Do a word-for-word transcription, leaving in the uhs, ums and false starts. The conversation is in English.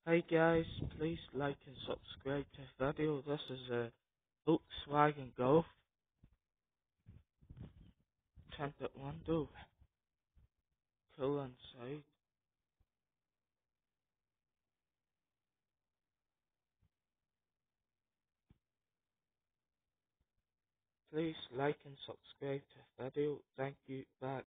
Hey guys, please like and subscribe to the video. This is a Volkswagen Golf tinted window, cool inside. Please like and subscribe to the video. Thank you. Bye.